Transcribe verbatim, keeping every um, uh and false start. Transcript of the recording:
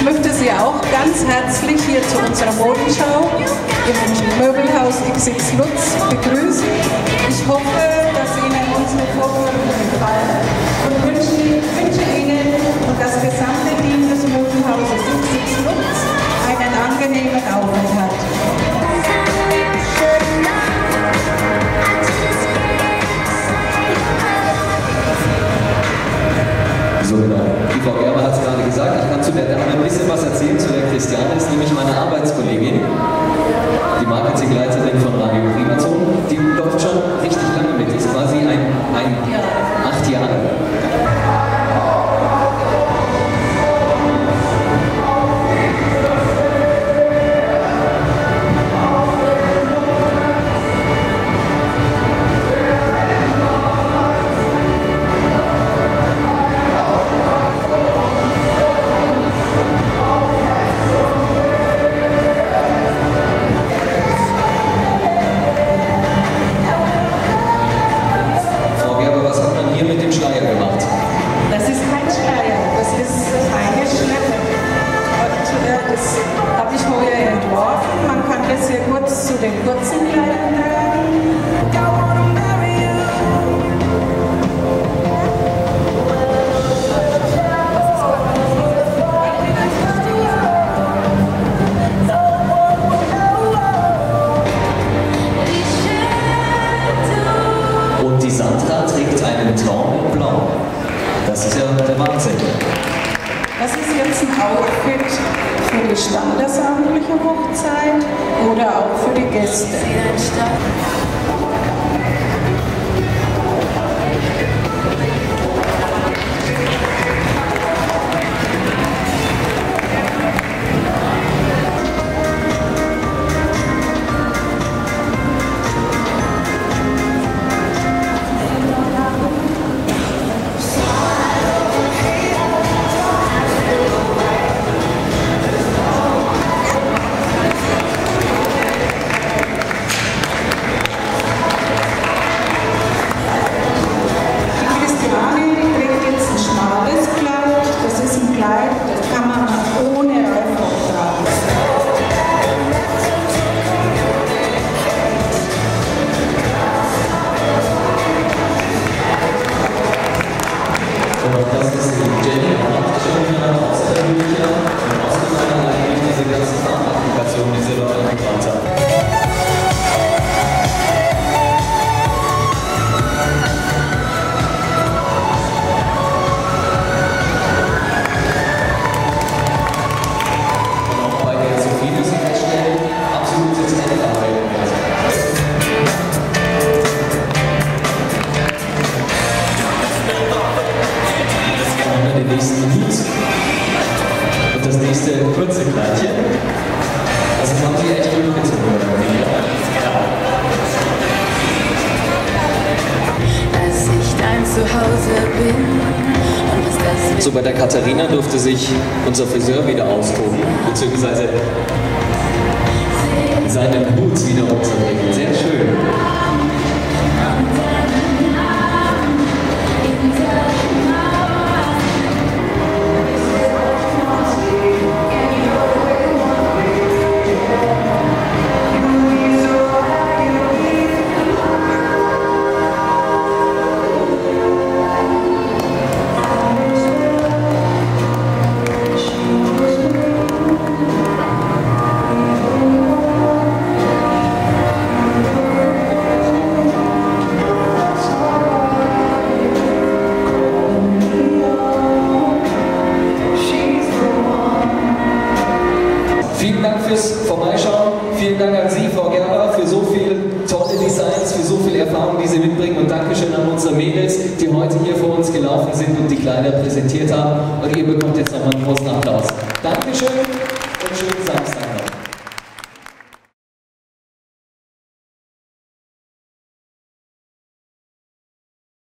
möchte Sie auch ganz herzlich hier zu unserer Modenschau im Möbelhaus X X Lutz begrüßen. Ich hoffe, dass Ihnen unsere Vorführungen gefallen und wünsche, wünsche Ihnen und das gesamte Team des Möbelhauses X X Lutz einen angenehmen Aufenthalt. So genau. Die Frau Gerber hat es gerade gesagt, ich kann zu der Dame ein bisschen was erzählen, zu der Christiane, ist nämlich meine Arbeitskollegin, die Marketingleiterin von Radio Primaton, die läuft schon richtig lange mit, ist quasi ein, ein acht Jahre. Zu den kurzen Kleidern tragen. Und die Sandra trägt einen Traum in Blau. Das ist ja der Wahnsinn. Das ist jetzt ein Outfit für die standesamtliche Hochzeit oder auch für die Gäste. Das ist die Jenny, die eine außergewöhnliche und ausgefallen eigentlich diese ganzen Farbenapplikationen, die sie dort eingebracht haben. Und auch bei der Sophie muss ich feststellen, absolute Trendarbeit. Den nächsten Hut und das nächste kurze Kleidchen. Also das haben sie echt durchgezogen. Als ich dein Zuhause bin und was das so, bei der Katharina durfte sich unser Friseur wieder austoben, beziehungsweise seinen Hut wieder runterbringen. Sehr schön. Vielen Dank fürs Vorbeischauen. Vielen Dank an Sie, Frau Gerber, für so viele tolle Designs, für so viel Erfahrung, die Sie mitbringen. Und Dankeschön an unsere Mädels, die heute hier vor uns gelaufen sind und die Kleider präsentiert haben. Und ihr bekommt jetzt nochmal einen großen Applaus. Dankeschön.